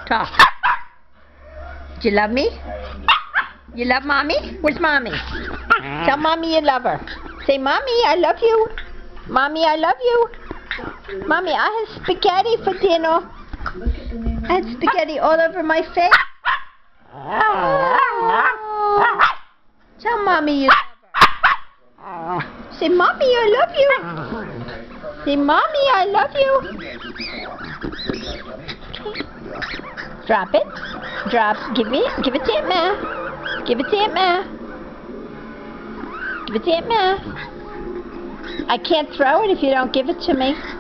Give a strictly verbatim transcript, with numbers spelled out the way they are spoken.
Talk. Do you love me? You love mommy? Where's mommy? Tell mommy you love her. Say, mommy, I love you. Mommy, I love you. Mommy, I had spaghetti for dinner. I had spaghetti all over my face. Tell mommy you love her. Say, mommy, I love you. Say, mommy, I love you. Drop it. Drop. Give me. Give it to Aunt Ma. Give it to Aunt Ma. Give it to Aunt Ma. I can't throw it if you don't give it to me.